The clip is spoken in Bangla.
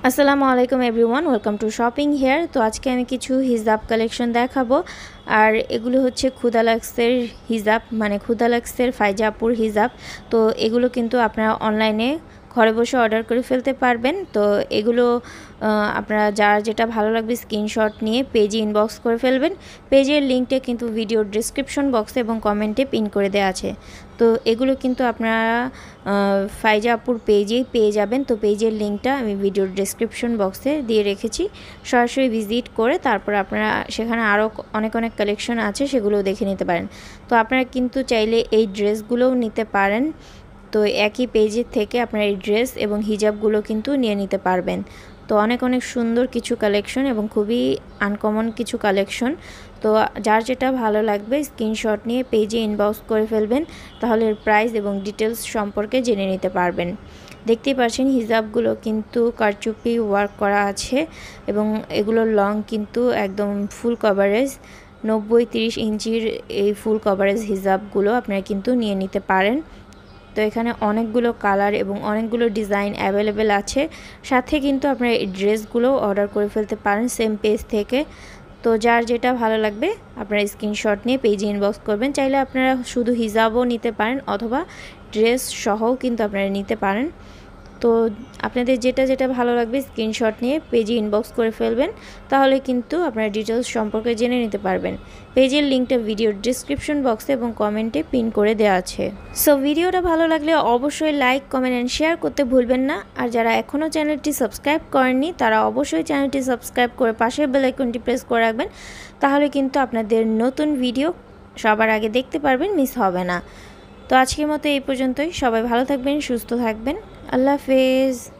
আসসালামু আলাইকুম everyone, welcome to shopping here. তো আজকে আমি কিছু হিজাব কালেকশন দেখাবো। আর এগুলো হচ্ছে ক্ষুদালাক্সের হিজাব, মানে ক্ষুদালাক্সের ফাইজাপুর হিজাব। তো এগুলো কিন্তু আপনারা অনলাইনে ঘরে বসে অর্ডার করে ফেলতে পারবেন। তো এগুলো আপনারা যার যেটা ভালো লাগবে স্ক্রিনশট নিয়ে পেজে ইনবক্স করে ফেলবেন। পেজের লিঙ্কটা কিন্তু ভিডিওর ডিসক্রিপশন বক্সে এবং কমেন্টে পিন করে দেওয়া আছে। তো এগুলো কিন্তু আপনারা ফাইজাপুর পেজেই পেয়ে যাবেন। তো পেজের লিঙ্কটা আমি ভিডিওর ডিসক্রিপশন বক্সে দিয়ে রেখেছি, সরাসরি ভিজিট করে তারপর আপনারা সেখানে আরও অনেক কালেকশন আছে, সেগুলোও দেখে নিতে পারেন। তো আপনারা কিন্তু চাইলে এই ড্রেসগুলোও নিতে পারেন। তো একই পেজের থেকে আপনারা এই ড্রেস এবং হিজাবগুলো কিন্তু নিয়ে নিতে পারবেন। তো অনেক সুন্দর কিছু কালেকশন এবং খুবই আনকমন কিছু কালেকশন। তো যার যেটা ভালো লাগবে স্ক্রিনশট নিয়ে পেজে ইনবক্স করে ফেলবেন, তাহলে এর প্রাইস এবং ডিটেলস সম্পর্কে জেনে নিতে পারবেন। দেখতেই পাচ্ছেন হিজাবগুলো কিন্তু কারচুপি ওয়ার্ক করা আছে এবং এগুলো লং কিন্তু একদম ফুল কভারেজ 90-30 ইঞ্চির এই ফুল কভারেজ হিজাবগুলো আপনারা কিন্তু নিয়ে নিতে পারেন। তো এখানে অনেকগুলো কালার এবং অনেকগুলো ডিজাইন অ্যাভেলেবেল আছে। সাথে কিন্তু আপনারা এই ড্রেসগুলো অর্ডার করে ফেলতে পারেন সেম পেজ থেকে। তো যার যেটা ভালো লাগবে আপনারা স্ক্রিনশট নিয়ে পেজে ইনবক্স করবেন। চাইলে আপনারা শুধু হিজাবও নিতে পারেন অথবা ড্রেস সহও কিন্তু আপনারা নিতে পারেন। তো আপনাদের যেটা ভালো লাগবে স্ক্রিনশট নিয়ে পেজে ইনবক্স করে ফেলবেন, তাহলে কিন্তু আপনারা ডিটেলস সম্পর্কে জেনে নিতে পারবেন। পেজের লিঙ্কটা ভিডিওর ডিসক্রিপশন বক্সে এবং কমেন্টে পিন করে দেওয়া আছে। সো ভিডিওটা ভালো লাগলে অবশ্যই লাইক, কমেন্ট অ্যান্ড শেয়ার করতে ভুলবেন না। আর যারা এখনও চ্যানেলটি সাবস্ক্রাইব করেননি তারা অবশ্যই চ্যানেলটি সাবস্ক্রাইব করে পাশের বেল আইকনটি প্রেস করে রাখবেন, তাহলে কিন্তু আপনাদের নতুন ভিডিও সবার আগে দেখতে পারবেন, মিস হবে না। তো আজকের মতো এই পর্যন্তই। সবাই ভালো থাকবেন, সুস্থ থাকবেন। আল্লাহ হাফেজ।